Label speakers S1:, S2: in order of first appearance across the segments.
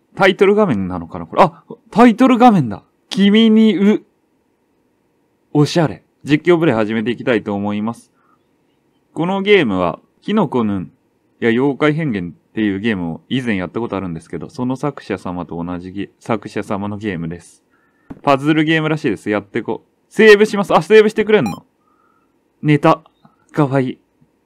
S1: タイトル画面なのかなこれ。あ、タイトル画面だ。君におしゃれ。実況プレイ始めていきたいと思います。このゲームは、キノコヌンや妖怪変幻っていうゲームを以前やったことあるんですけど、その作者様と同じ作者様のゲームです。パズルゲームらしいです。やってこう。セーブします。あ、セーブしてくれんの？寝た。かわいい。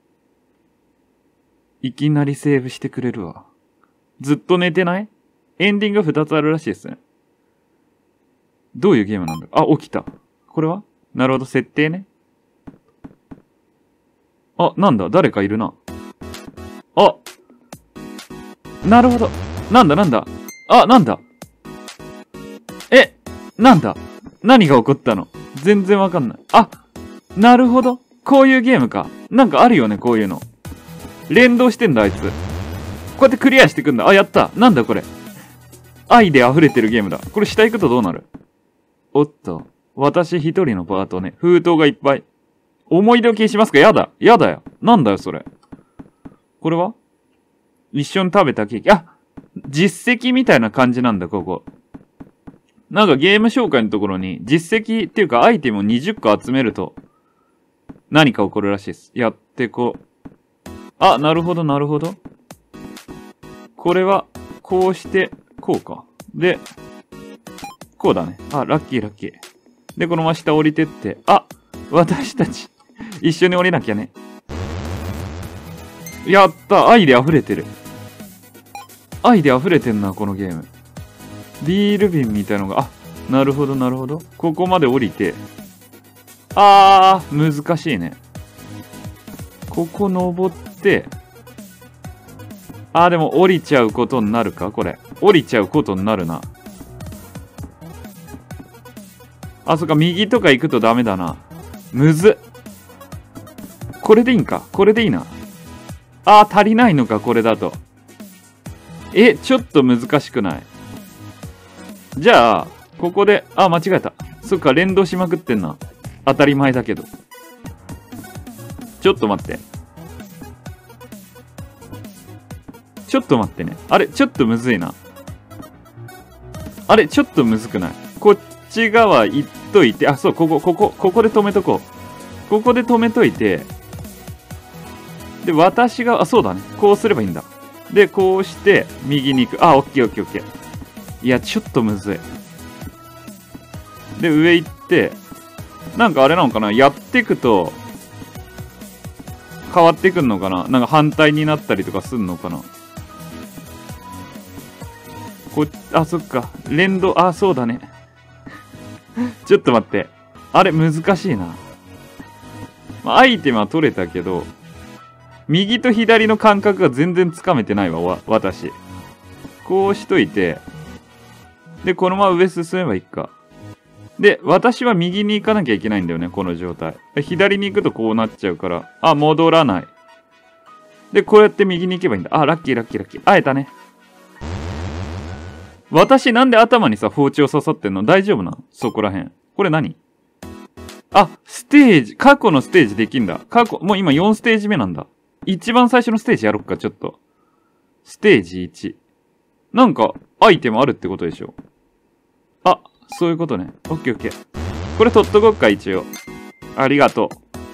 S1: いきなりセーブしてくれるわ。ずっと寝てない？エンディングが2つあるらしいですね。どういうゲームなんだ？あ、起きた。これは？なるほど、設定ね。あ、なんだ？誰かいるな。あ、なるほど。なんだ？あ、なんだ？なんだ？何が起こったの？全然わかんない。あ、なるほど。こういうゲームか。なんかあるよね、こういうの。連動してんだ、あいつ。こうやってクリアしてくんだ。あ、やった。なんだこれ。愛で溢れてるゲームだ。これ下行くとどうなる？おっと。私一人のパートね。封筒がいっぱい。思い出を消しますか？やだ。やだよ。なんだよ、それ。これは？一緒に食べたケーキ。あ、実績みたいな感じなんだ、ここ。なんかゲーム紹介のところに、実績っていうかアイテムを20個集めると、何か起こるらしいです。やってこう。あ、なるほど、なるほど。これは、こうして、こうか。で、こうだね。あ、ラッキーラッキー。で、このまま下降りてって、あ、私たち、一緒に降りなきゃね。やった、愛で溢れてる。愛で溢れてんな、このゲーム。ビール瓶みたいのが、あ、なるほど、なるほど。ここまで降りて、難しいね。ここ登って、でも降りちゃうことになるかこれ。降りちゃうことになるな。あ、そっか、右とか行くとダメだな。むずっ。これでいいんか？これでいいな。足りないのか、これだと。ちょっと難しくない？じゃあ、ここで、間違えた。そっか、連動しまくってんな。当たり前だけど。ちょっと待って。ちょっと待ってね。あれ、ちょっとむずいな。あれ、ちょっとむずくない？こっち側行っといて、そう、ここで止めとこう。ここで止めといて、で、私が、そうだね。こうすればいいんだ。で、こうして、右に行く。オッケーオッケーオッケー。いや、ちょっとむずい。で、上行って、なんかあれなのかな？やっていくと、変わってくんのかな？なんか反対になったりとかすんのかな？そっか。連動、そうだね。ちょっと待って。あれ、難しいな。アイテムは取れたけど、右と左の感覚が全然つかめてないわ、私。こうしといて、で、このまま上進めばいいか。で、私は右に行かなきゃいけないんだよね、この状態。左に行くとこうなっちゃうから、戻らない。で、こうやって右に行けばいいんだ。ラッキーラッキーラッキー。会えたね。私なんで頭にさ、包丁刺さってんの？大丈夫な？そこらへん。これ何？ステージ。過去のステージできんだ。もう今4ステージ目なんだ。一番最初のステージやろっか、ちょっと。ステージ1。なんか、アイテムあるってことでしょ？そういうことね。オッケーオッケー。これ取っとこっか、一応。ありがと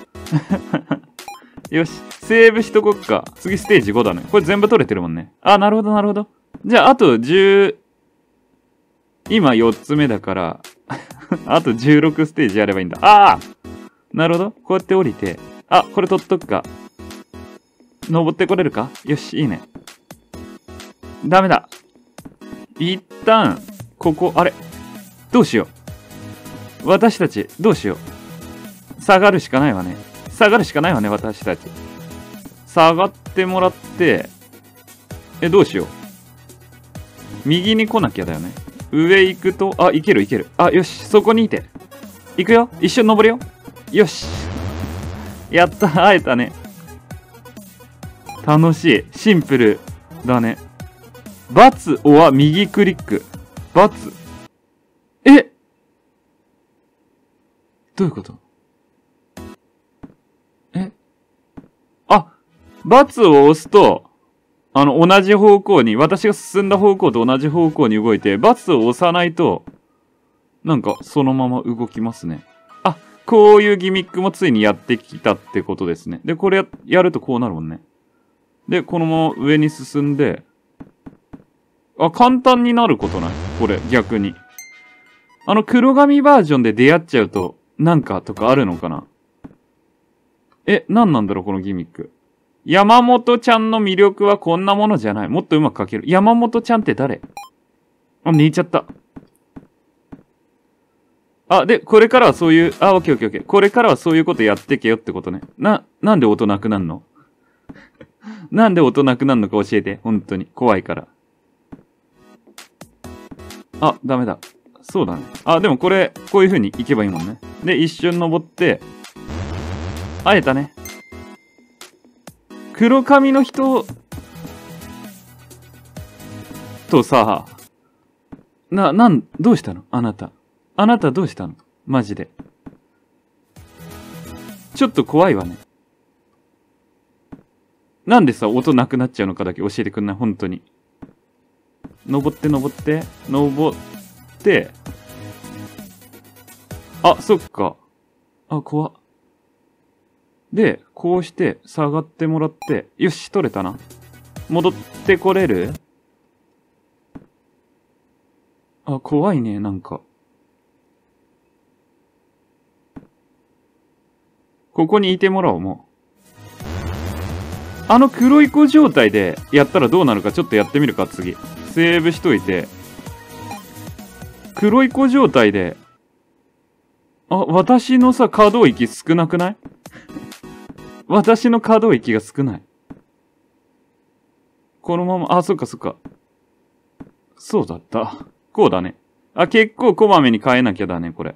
S1: う。よし。セーブしとこっか。次ステージ5だね。これ全部取れてるもんね。なるほど、なるほど。じゃあ、あと10、今4つ目だから、あと16ステージやればいいんだ。なるほど。こうやって降りて。これ取っとくか。登ってこれるか？よし、いいね。ダメだ。一旦、ここ、どうしよう。私たち、どうしよう。下がるしかないわね。私たち。下がってもらって、どうしよう。右に来なきゃだよね。上行くと、いける。よし、そこにいて。行くよ。一緒に登るよ。よし。やった、会えたね。楽しい。シンプルだね。×は右クリック。×。どういうこと？×を押すと、 同じ方向に、私が進んだ方向と同じ方向に動いて、バツを押さないと、なんか、そのまま動きますね。あ、こういうギミックもついにやってきたってことですね。で、これやるとこうなるもんね。で、このまま上に進んで、あ、簡単になることないこれ、逆に。黒髪バージョンで出会っちゃうと、なんかとかあるのかな。何なんだろう、このギミック。山本ちゃんの魅力はこんなものじゃない。もっとうまく書ける。山本ちゃんって誰？あ、寝ちゃった。あ、で、これからはそういう、あ、オッケーオッケーオッケー。これからはそういうことやってけよってことね。なんで音なくなんのなんで音なくなんのか教えて。本当に。怖いから。あ、ダメだ。そうだね。あ、でもこれ、こういう風に行けばいいもんね。で、一瞬登って、会えたね。黒髪の人とさ、どうしたのあなた。あなたどうしたのマジで。ちょっと怖いわね。なんでさ、音なくなっちゃうのかだけ教えてくんない本当に。登って、登って、登って。あ、そっか。あ、怖っ。で、こうして下がってもらって、よし、取れたな。戻ってこれる？あ、怖いね、なんか。ここにいてもらおう、もう。黒い子状態でやったらどうなるかちょっとやってみるか、次。セーブしといて。黒い子状態で。あ、私のさ、可動域少なくない？私の可動域が少ない。このまま、あ、そっかそっか。そうだった。こうだね。あ、結構こまめに変えなきゃだね、これ。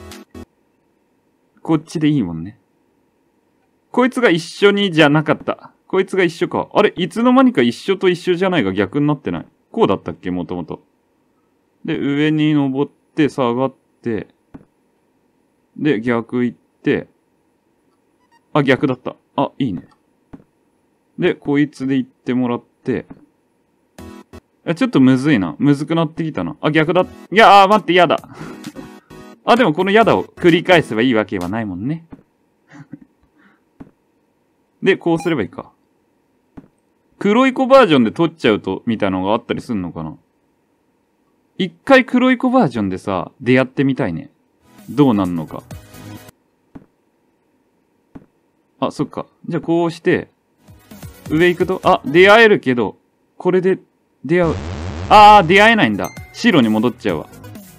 S1: こっちでいいもんね。こいつが一緒にじゃなかった。こいつが一緒か。あれ、いつの間にか一緒と一緒じゃないが逆になってない。こうだったっけもともと。で、上に登って下がって、で、逆行って、あ、逆だった。あ、いいね。で、こいつで行ってもらって、ちょっとむずいな。むずくなってきたな。あ、逆だ。いや、待って、やだ。あ、でもこのやだを繰り返せばいいわけはないもんね。で、こうすればいいか。黒い子バージョンで取っちゃうと、みたいなのがあったりすんのかな。一回黒い子バージョンでさ、出会ってみたいね。どうなんのか。あ、そっか。じゃあこうして、上行くと、あ、出会えるけど、これで出会う。あー、出会えないんだ。白に戻っちゃうわ。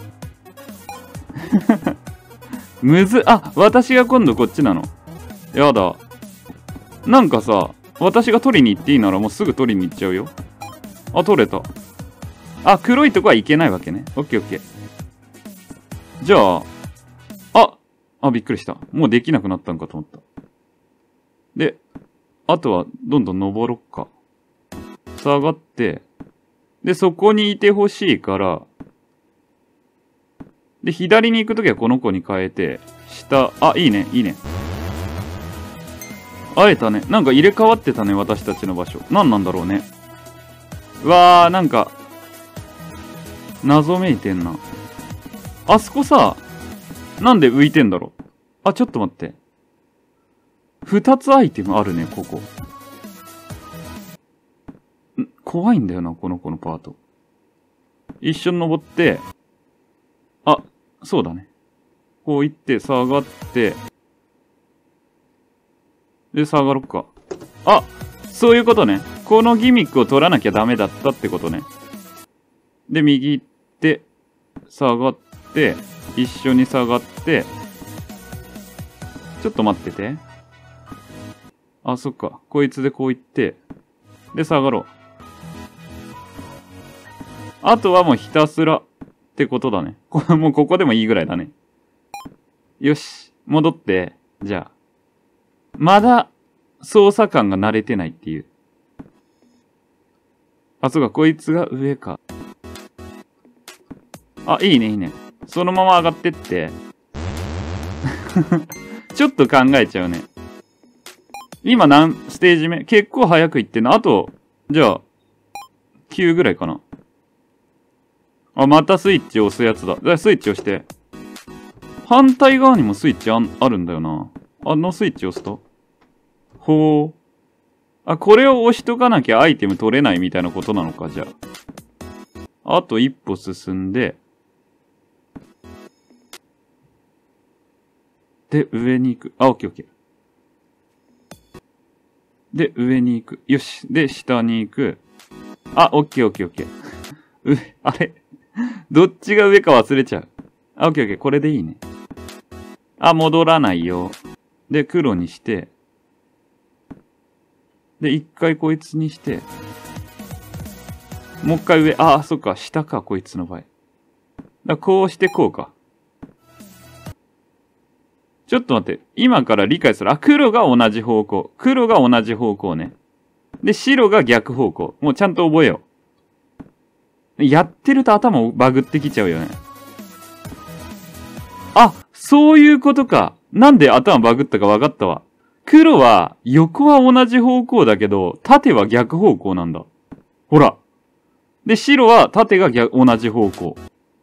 S1: むず、あ、私が今度こっちなの。やだ。なんかさ、私が取りに行っていいならもうすぐ取りに行っちゃうよ。あ、取れた。あ、黒いとこはいけないわけね。オッケーオッケー。じゃあ、びっくりした。もうできなくなったんかと思った。で、あとはどんどん登ろっか。下がって、で、そこにいてほしいから、で、左に行くときはこの子に変えて、下、あ、いいね、いいね。会えたね。なんか入れ替わってたね、私たちの場所。何なんだろうね。うわー、なんか、謎めいてんな。あそこさ、なんで浮いてんだろう。あ、ちょっと待って。二つアイテムあるね、ここ。怖いんだよな、この子のパート。一緒に登って、あ、そうだね。こう行って、下がって、で、下がろっか。あ、そういうことね。このギミックを取らなきゃダメだったってことね。で、右行って、下がって、一緒に下がって、ちょっと待ってて。あ、そっか。こいつでこう行って、で、下がろう。あとはもうひたすらってことだね。もうここでもいいぐらいだね。よし。戻って。じゃあ。まだ操作感が慣れてないっていう。あ、そうか。こいつが上か。あ、いいね、いいね。そのまま上がってって。ちょっと考えちゃうね。今何ステージ目？結構早く行ってんの。あとじゃあ、9ぐらいかな。あ、またスイッチ押すやつだ。スイッチ押して。反対側にもスイッチあるんだよな。あのスイッチ押すと。ほう。あ、これを押しとかなきゃアイテム取れないみたいなことなのか、じゃあ。あと一歩進んで。で、上に行く。あ、オッケーオッケー。で、上に行く。よし。で、下に行く。あ、オッケーオッケーオッケー。あれどっちが上か忘れちゃう。あ、オッケーオッケー。これでいいね。あ、戻らないよ。で、黒にして。で、一回こいつにして。もう一回上。あ、そっか。下か、こいつの場合。こうしてこうか。ちょっと待って。今から理解する。あ、黒が同じ方向。黒が同じ方向ね。で、白が逆方向。もうちゃんと覚えよう。やってると頭バグってきちゃうよね。あ、そういうことか。なんで頭バグったか分かったわ。黒は、横は同じ方向だけど、縦は逆方向なんだ。ほら。で、白は縦が同じ方向。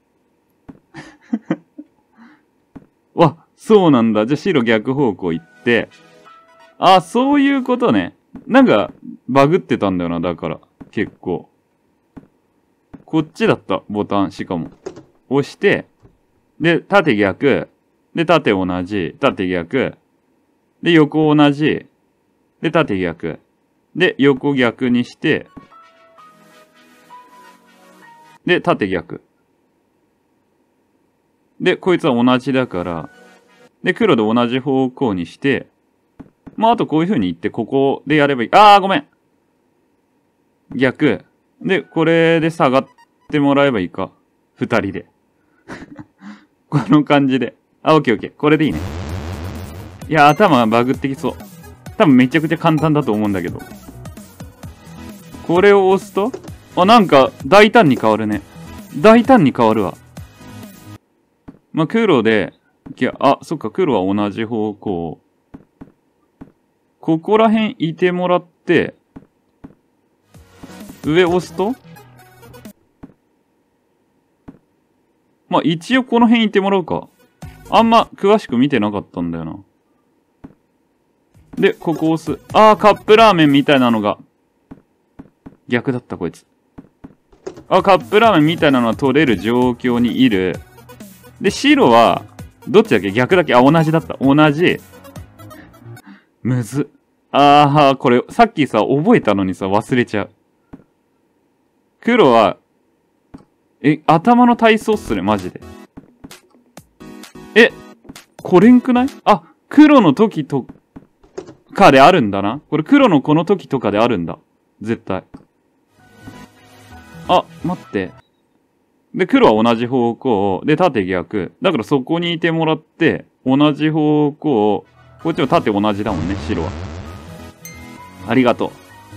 S1: わ、そうなんだ。じゃあ白逆方向行って。あ、そういうことね。なんか、バグってたんだよな、だから。結構。こっちだった、ボタン、しかも。押して、で、縦逆。で、縦同じ。縦逆。で、横同じ。で、縦逆。で、横逆にして、で、縦逆。で、こいつは同じだから、で、黒で同じ方向にして、まあ、あとこういう風に言って、ここでやればいい。あー、ごめん。逆。で、これで下がってもらえばいいか。二人で。この感じで。あ、オッケーオッケー。これでいいね。いや、頭がバグってきそう。多分めちゃくちゃ簡単だと思うんだけど。これを押すと、あ、なんか大胆に変わるね。大胆に変わるわ。まあ、黒で、あ、そっか、黒は同じ方向。ここら辺いてもらって、上押すと、まあ、一応この辺いてもらうか。あんま詳しく見てなかったんだよな。で、ここ押す。あー、カップラーメンみたいなのが。逆だった、こいつ。あ、カップラーメンみたいなのは取れる状況にいる。で、白は、どっちだっけ？逆だっけ？あ、同じだった。同じ。むず。あー、これ、さっきさ、覚えたのにさ、忘れちゃう。黒は、頭の体操っすね、マジで。これんくない？あ、黒の時とかであるんだな。これ黒のこの時とかであるんだ。絶対。あ、待って。で、黒は同じ方向。で、縦逆。だからそこにいてもらって、同じ方向。こっちも縦同じだもんね、白は。ありがとう。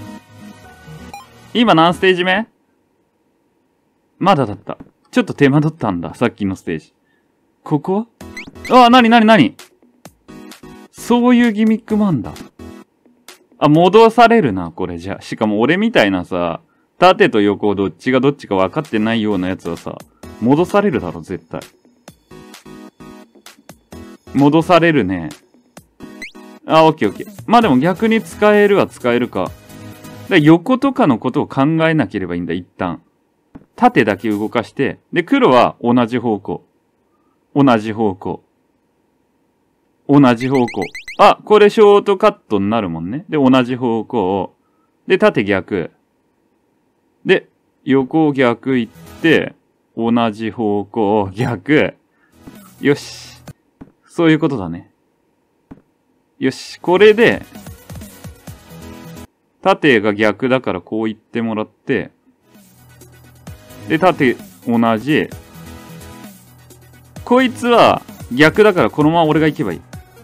S1: 今何ステージ目？まだだった。ちょっと手間取ったんだ、さっきのステージ。ここは？あ、なにそういうギミックもあんだ。あ、戻されるな、これじゃ。しかも俺みたいなさ、縦と横どっちがどっちか分かってないようなやつはさ、戻されるだろ、絶対。戻されるね。あ、オッケーオッケー。まあでも逆に使えるは使えるか。横とかのことを考えなければいいんだ、一旦。縦だけ動かして、で、黒は同じ方向。同じ方向。同じ方向。あ、これショートカットになるもんね。で、同じ方向。で、縦逆。で、横逆行って、同じ方向、逆。よし。そういうことだね。よし。これで、縦が逆だからこう言ってもらって、で、縦同じ。こいつは逆だからこのまま俺が行けばいい。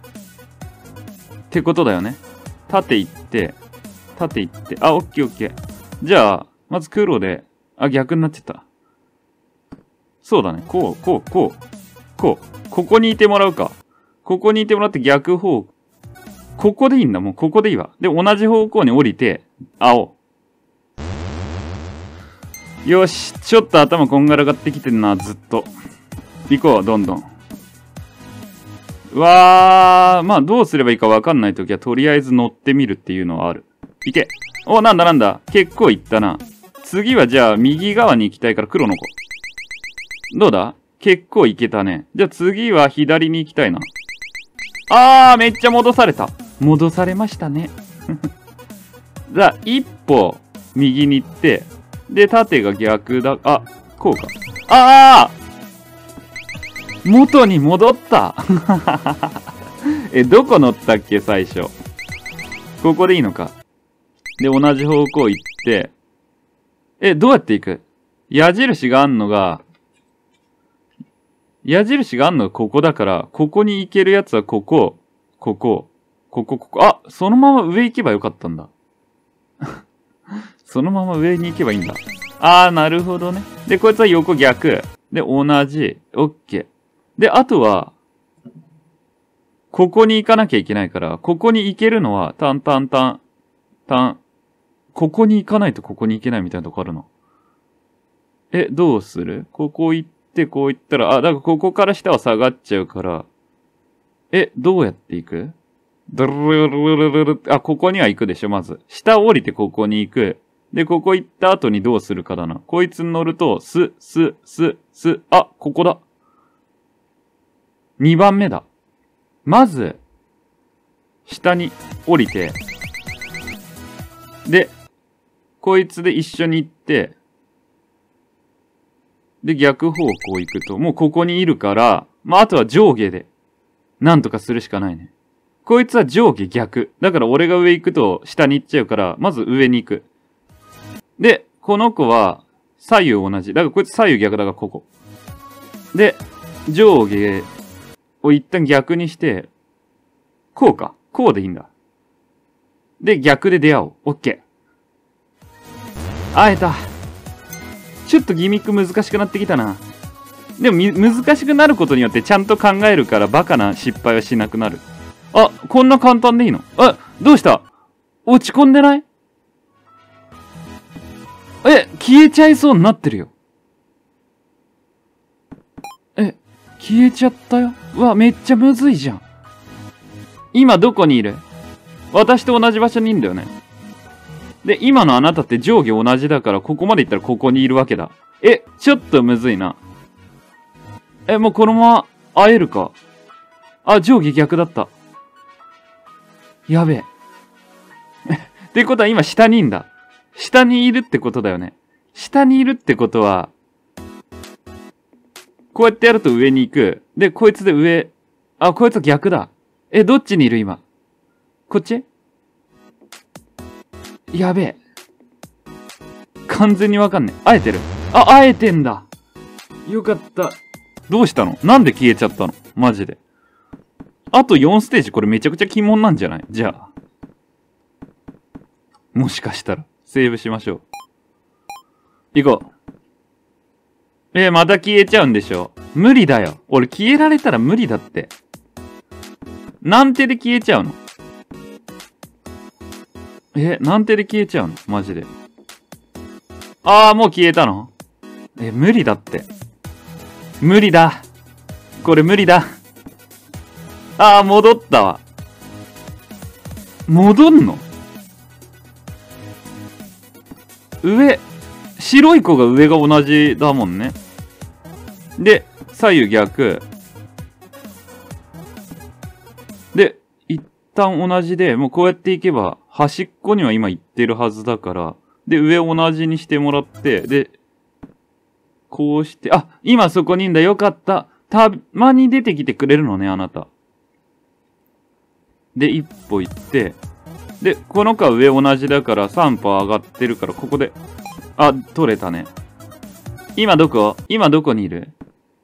S1: ってことだよね。縦行って、縦行って。あ、オッケーオッケー。じゃあ、まず黒で、あ、逆になっちゃった。そうだね。こう。ここにいてもらうか。ここにいてもらって逆方向。ここでいいんだ。もうここでいいわ。で、同じ方向に降りて、青。 よし、ちょっと頭こんがらがってきてんな、ずっと。行こう、どんどん。うわー、まあどうすればいいかわかんないときは、とりあえず乗ってみるっていうのはある。いけ。お、なんだなんだ。結構行ったな。次はじゃあ、右側に行きたいから黒の子。どうだ？結構行けたね。じゃあ次は左に行きたいな。めっちゃ戻された。戻されましたね。じゃあ、一歩右に行って、で、縦が逆だ。こうか。元に戻った。どこ乗ったっけ、最初。ここでいいのか。で、同じ方向行って、どうやって行く？矢印があんのがここだから、ここに行けるやつはここ。そのまま上行けばよかったんだ。そのまま上に行けばいいんだ。なるほどね。で、こいつは横逆。で、同じ。オッケー。で、あとは、ここに行かなきゃいけないから、ここに行けるのは、ここに行かないとここに行けないみたいなとこあるの。どうする？ここ行って、こう行ったら、だからここから下は下がっちゃうから、どうやって行く？ここには行くでしょ、まず。下降りてここに行く。で、ここ行った後にどうするかだな。こいつに乗ると、ここだ。2番目だ。まず、下に降りて、で、こいつで一緒に行って、で、逆方向行くと、もうここにいるから、あとは上下で、なんとかするしかないね。こいつは上下逆。だから俺が上行くと下に行っちゃうから、まず上に行く。で、この子は左右同じ。だからこいつ左右逆だからここ。で、上下を一旦逆にして、こうか。こうでいいんだ。で、逆で出会おう。オッケー。会えた。ちょっとギミック難しくなってきたな。でも難しくなることによってちゃんと考えるからバカな失敗はしなくなる。こんな簡単でいいの？どうした？落ち込んでない？消えちゃいそうになってるよ。消えちゃったよ。めっちゃむずいじゃん。今どこにいる？私と同じ場所にいるんだよね。で、今のあなたって上下同じだから、ここまで行ったらここにいるわけだ。ちょっとむずいな。もうこのまま会えるか。上下逆だった。やべえ。ってことは今下にいんだ。下にいるってことだよね。下にいるってことは、こうやってやると上に行く。で、こいつで上。こいつは逆だ。どっちにいる今。こっち？やべえ。完全にわかんねえ。会えてる。会えてんだ。よかった。どうしたの？なんで消えちゃったの？マジで。あと4ステージこれめちゃくちゃ鬼門なんじゃない？じゃあ。もしかしたら。セーブしましょう。行こう。また消えちゃうんでしょ？無理だよ。俺消えられたら無理だって。なんてで消えちゃうの？なんてで消えちゃうの？マジで。もう消えたの？無理だって。無理だ。これ無理だ。戻ったわ。戻んの？白い子が上が同じだもんね。で、左右逆。で、一旦同じで、もうこうやっていけば、端っこには今行ってるはずだから、で、上同じにしてもらって、で、こうして、今そこにいんだ。よかった。たまに出てきてくれるのね、あなた。で、一歩行って、で、この子は上同じだから3歩上がってるから、ここで、取れたね。今どこにいる？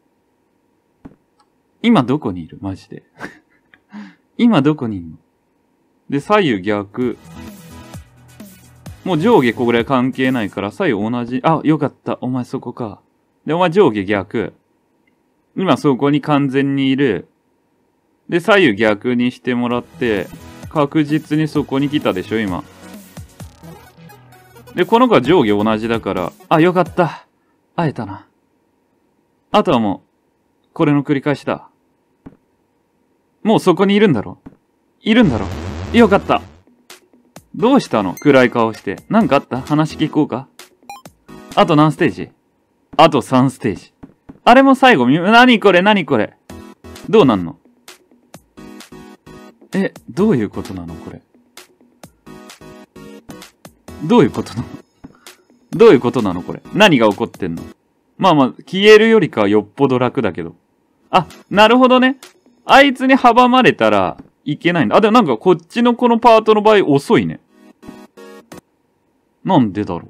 S1: 今どこにいる？マジで。今どこにいんの？で、左右逆。もう上下これは関係ないから、左右同じ。よかった。お前そこか。で、お前上下逆。今そこに完全にいる。で、左右逆にしてもらって、確実にそこに来たでしょ、今。 で、この子は上下同じだから、あ、よかった。会えたな。あとはもう、これの繰り返しだ。もうそこにいるんだろ？いるんだろ？よかった。どうしたの？暗い顔して。なんかあった？話聞こうか？あと何ステージ？あと3ステージ。あれも最後、何これ？どうなんの？どういうことなのこれ。どういうことなの？どういうことなのこれ。何が起こってんの？まあまあ、消えるよりかはよっぽど楽だけど。あ、なるほどね。あいつに阻まれたらいけないんだ。あ、でもなんかこっちのこのパートの場合遅いね。なんでだろ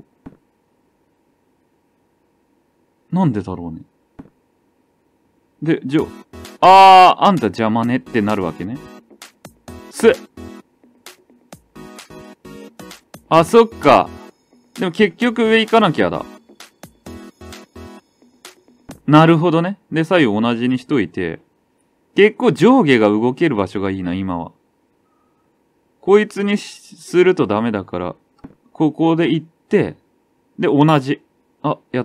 S1: う。なんでだろうね。で、あんた邪魔ねってなるわけね。あ、そっか。でも結局上行かなきゃだ。なるほどね。で、左右同じにしといて。結構上下が動ける場所がいいな、今は。こいつにするとダメだから、ここで行って、で、同じ。あ、やった。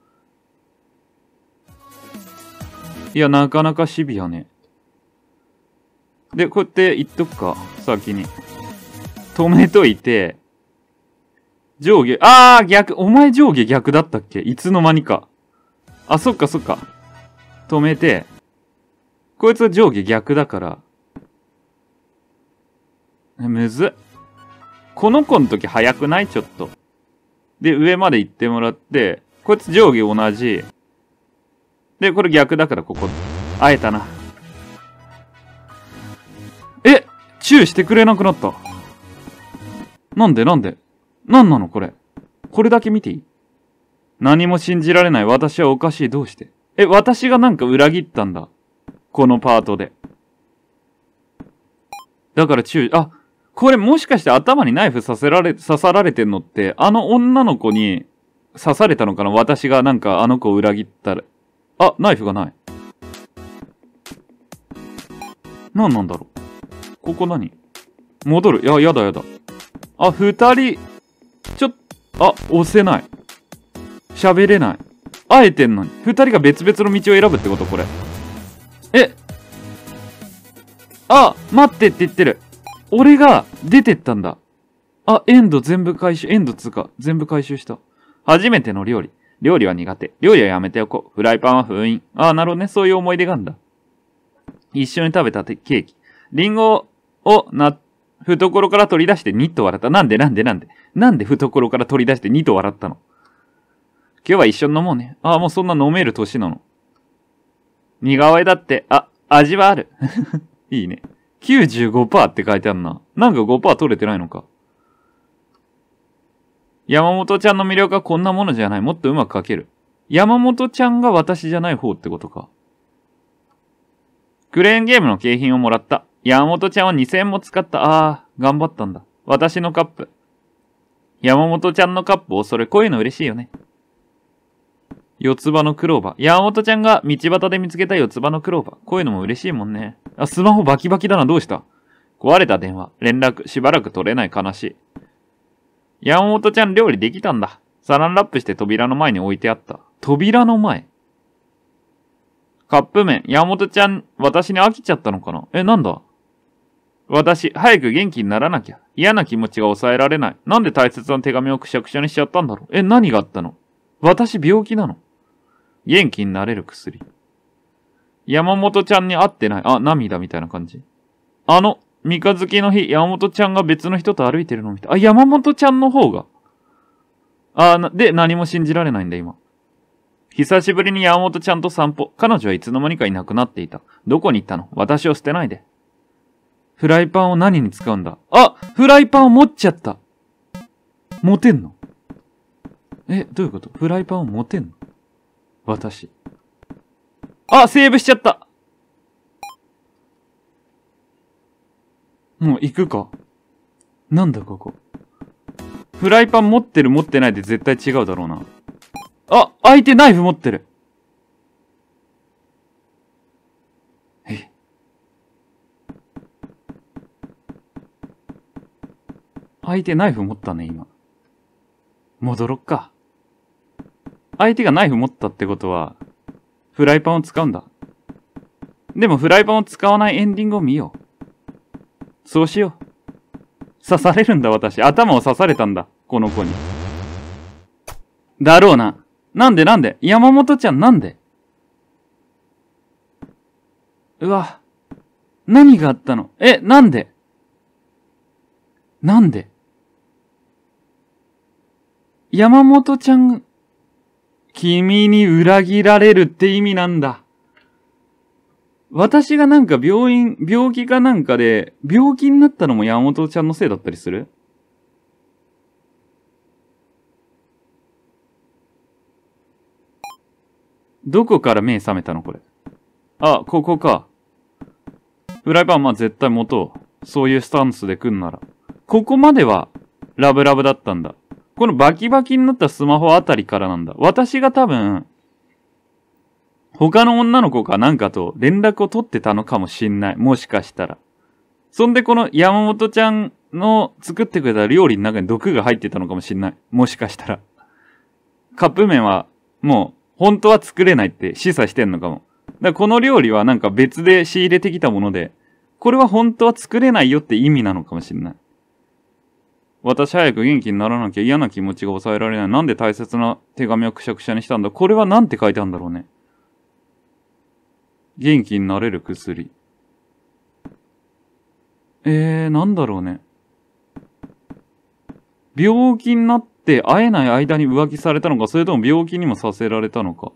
S1: いや、なかなかシビアね。で、こうやって言っとくか。先に。止めといて、上下、逆、お前上下逆だったっけ？いつの間にか。あ、そっか。止めて、こいつは上下逆だから。むずっ。この子の時早くない？ちょっと。で、上まで行ってもらって、こいつ上下同じ。で、これ逆だからここ。会えたな。チューしてくれなくなった。なんでなんなのこれ。これだけ見ていい？何も信じられない。私はおかしい。どうして？私がなんか裏切ったんだ。このパートで。だからこれもしかして頭にナイフ刺さられてんのって、あの女の子に刺されたのかな？私がなんかあの子を裏切ったら。あ、ナイフがない。何なんだろう。ここ何？戻る。やだ。あ、二人、押せない。喋れない。会えてんのに。二人が別々の道を選ぶってことこれ。待ってって言ってる。俺が出てったんだ。エンド全部回収した。初めての料理。料理は苦手。料理はやめておこう。フライパンは封印。なるほどね。そういう思い出があるんだ。一緒に食べたケーキ。リンゴを懐から取り出して2と笑った。なんで懐から取り出して2と笑ったの？今日は一緒に飲もうね。もうそんな飲める年なの。似顔絵だって、味はある。いいね。95% って書いてあるな。なんか 5% 取れてないのか。山本ちゃんの魅力はこんなものじゃない。もっとうまく描ける。山本ちゃんが私じゃない方ってことか。クレーンゲームの景品をもらった。山本ちゃんは2000円も使った。頑張ったんだ。私のカップ。山本ちゃんのカップを、こういうの嬉しいよね。四つ葉のクローバー。山本ちゃんが道端で見つけた四つ葉のクローバー。こういうのも嬉しいもんね。スマホバキバキだな。どうした？壊れた電話。連絡。しばらく取れない。悲しい。山本ちゃん料理できたんだ。サランラップして扉の前に置いてあった。扉の前？カップ麺。山本ちゃん、私に飽きちゃったのかな？なんだ？私、早く元気にならなきゃ。嫌な気持ちが抑えられない。なんで大切な手紙をくしゃくしゃにしちゃったんだろう？何があったの？私病気なの？元気になれる薬。山本ちゃんに会ってない。涙みたいな感じ。三日月の日、山本ちゃんが別の人と歩いてるのを見た。山本ちゃんの方が。で、何も信じられないんだ、今。久しぶりに山本ちゃんと散歩。彼女はいつの間にかいなくなっていた。どこに行ったの？私を捨てないで。フライパンを何に使うんだ？フライパンを持っちゃった。持てんの？どういうこと？フライパンを持てんの？私。セーブしちゃった。もう行くか。なんだここ。フライパン持ってる持ってないで絶対違うだろうな。相手ナイフ持ってる。相手ナイフ持ったね、今。 戻ろっか。相手がナイフ持ったってことは、フライパンを使うんだ。でもフライパンを使わないエンディングを見よう。そうしよう。刺されるんだ私。頭を刺されたんだ。この子に。だろうな。なんで山本ちゃんなんでうわ。何があったのなんで山本ちゃん、君に裏切られるって意味なんだ。私がなんか病気かなんかで、病気になったのも山本ちゃんのせいだったりする？どこから目覚めたのこれ。あ、ここか。フライパン絶対持とう。そういうスタンスで来んなら。ここまではラブラブだったんだ。このバキバキになったスマホあたりからなんだ。私が多分、他の女の子かなんかと連絡を取ってたのかもしんない。もしかしたら。そんでこの山本ちゃんの作ってくれた料理の中に毒が入ってたのかもしんない。もしかしたら。カップ麺はもう本当は作れないって示唆してんのかも。だからこの料理はなんか別で仕入れてきたもので、これは本当は作れないよって意味なのかもしんない。私早く元気にならなきゃ嫌な気持ちが抑えられない。なんで大切な手紙をくしゃくしゃにしたんだ。これはなんて書いてあるんだろうね。元気になれる薬。なんだろうね。病気になって会えない間に浮気されたのか、それとも病気にもさせられたのか。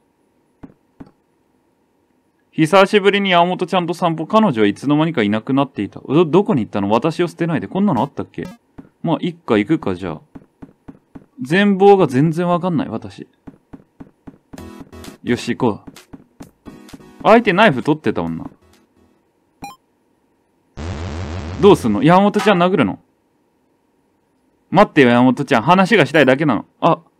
S1: 久しぶりに山本ちゃんと散歩、彼女はいつの間にかいなくなっていた。どこに行ったの？私を捨てないで。こんなのあったっけ？まあ、行くか、じゃあ。全貌が全然わかんない、私。よし、行こう。相手ナイフ取ってたもんな。どうすんの？山本ちゃん殴るの？待ってよ、山本ちゃん。話がしたいだけなの。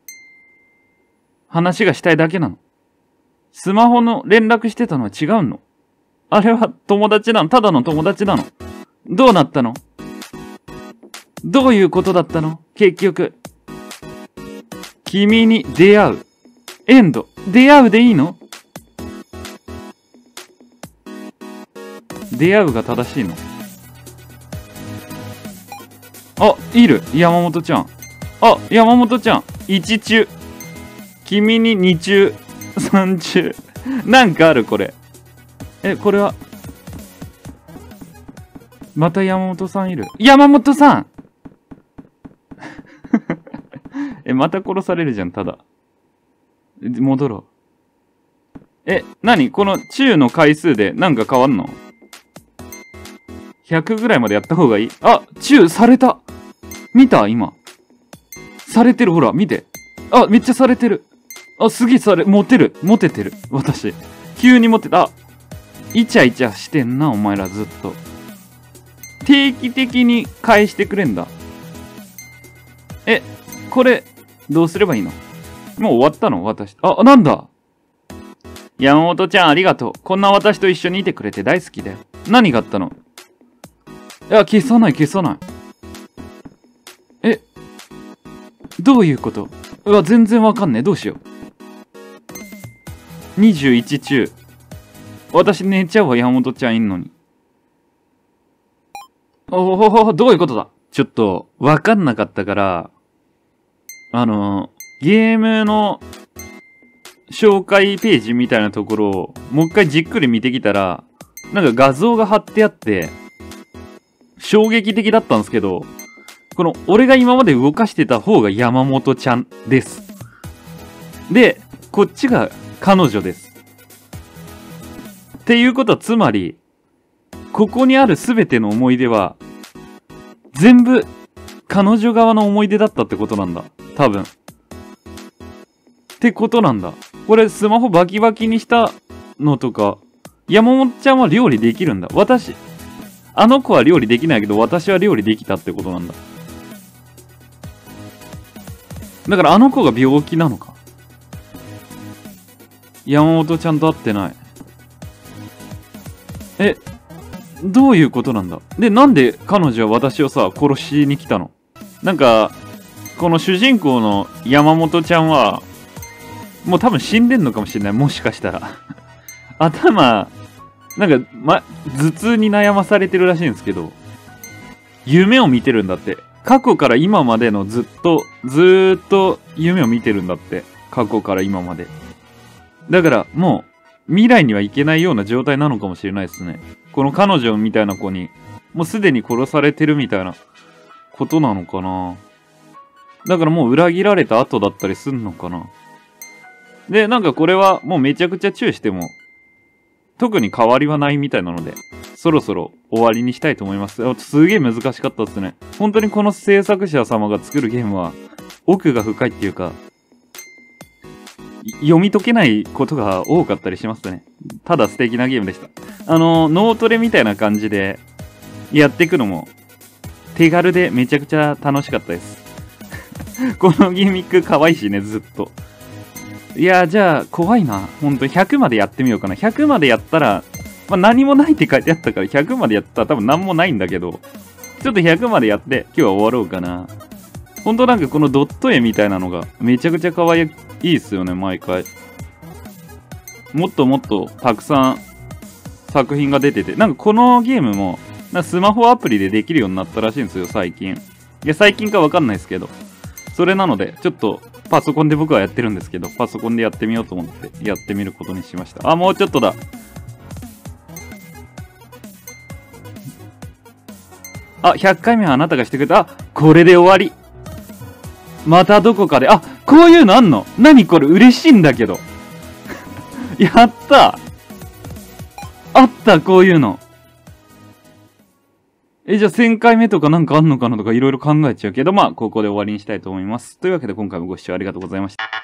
S1: 話がしたいだけなの。スマホの連絡してたのは違うの？あれは友達なの？ただの友達なの？どうなったの？どういうことだったの？結局。君に出会う。エンド。出会うでいいの？出会うが正しいの？いる。山本ちゃん。山本ちゃん。1中。君に2中。3中。なんかあるこれ。これは。また山本さんいる。山本さんまた殺されるじゃん、ただ。戻ろう。何この中の回数でなんか変わんの？ 100 ぐらいまでやった方がいい？中された！見た？今。されてる、ほら、見て。めっちゃされてる。すげえモテてる。私。急にモテた。イチャイチャしてんな、お前らずっと。定期的に返してくれんだ。これ、どうすればいいの？もう終わったの？私。なんだ？山本ちゃんありがとう。こんな私と一緒にいてくれて大好きだよ。何があったの？消さない。どういうこと？全然わかんねえ。どうしよう。21中。私寝ちゃうわ、山本ちゃんいんのに。どういうことだ？ちょっと、わかんなかったから、ゲームの紹介ページみたいなところを、もう一回じっくり見てきたら、なんか画像が貼ってあって、衝撃的だったんですけど、この、俺が今まで動かしてた方が山本ちゃんです。で、こっちが彼女です。っていうことは、つまり、ここにあるすべての思い出は、全部、彼女側の思い出だったってことなんだ。多分。ってことなんだ。これ、スマホバキバキにしたのとか、山本ちゃんは料理できるんだ。あの子は料理できないけど、私は料理できたってことなんだ。だからあの子が病気なのか。山本ちゃんと会ってない。どういうことなんだ。で、なんで彼女は私を殺しに来たの？なんか、 この主人公の山本ちゃんは、もう多分死んでんのかもしれない。もしかしたら。頭、なんか、頭痛に悩まされてるらしいんですけど、夢を見てるんだって。過去から今までのずーっと夢を見てるんだって。過去から今まで。だから、もう、未来には行けないような状態なのかもしれないですね。この彼女みたいな子に、もうすでに殺されてるみたいなことなのかな。だからもう裏切られた後だったりすんのかな。で、なんかこれはもうめちゃくちゃ注意しても、特に変わりはないみたいなので、そろそろ終わりにしたいと思います。すげえ難しかったですね。本当にこの制作者様が作るゲームは、奥が深いっていうか、読み解けないことが多かったりしますね。ただ素敵なゲームでした。脳トレみたいな感じでやっていくのも手軽でめちゃくちゃ楽しかったです。このギミック可愛いしね、ずっと。いや、じゃあ怖いな。ほんと100までやってみようかな。100までやったら、何もないって書いてあったから100までやったら多分何もないんだけど、ちょっと100までやって今日は終わろうかな。ほんとなんかこのドット絵みたいなのがめちゃくちゃ可愛いっすよね、毎回。もっともっとたくさん作品が出てて、なんかこのゲームもスマホアプリでできるようになったらしいんですよ、最近。いや、最近かわかんないですけど。それなので、ちょっとパソコンで僕はやってるんですけど、パソコンでやってみようと思ってやってみることにしました。あ、もうちょっとだ。あ、100回目はあなたがしてくれた。あ、これで終わり。またどこかで、あ、こういうのあんの？何これ嬉しいんだけど。やったあった、こういうの。じゃあ1000回目とかなんかあんのかなとかいろいろ考えちゃうけど、ここで終わりにしたいと思います。というわけで今回もご視聴ありがとうございました。